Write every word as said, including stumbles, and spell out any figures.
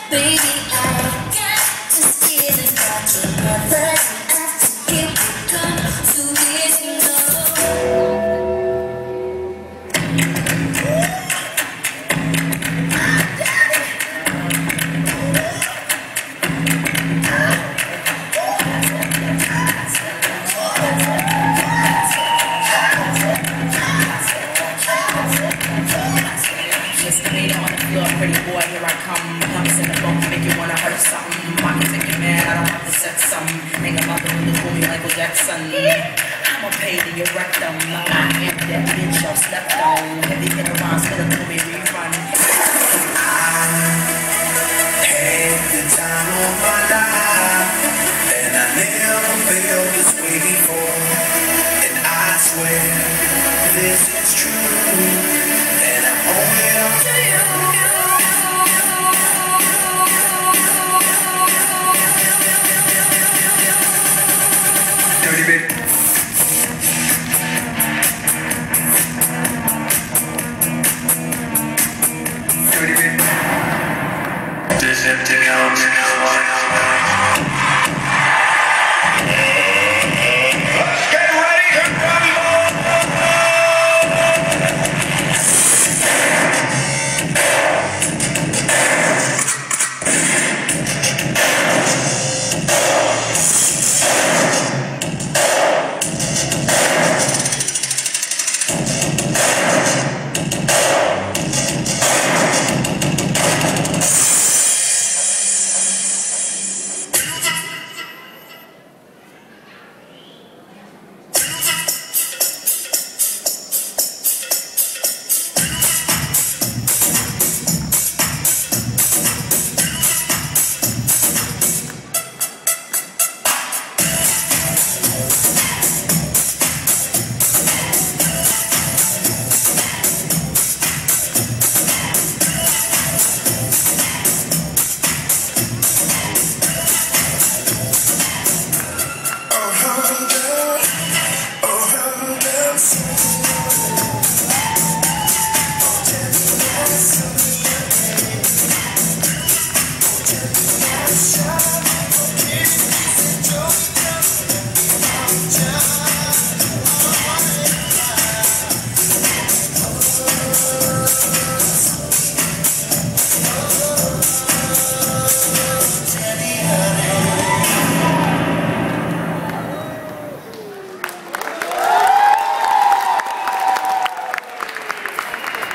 Baby, I got this feeling that you're never after here we come to this love. Misdemeanor on the floor, pretty boy, here I come. Numbers in the bone, make you wanna hurt something. Pockets take you mad, I don't have to set some. Hang a mother who call me Michael Jackson. I'm a pain in your rectum. I am that bitch y'all slept on. Heavy hit around, still to me, refund.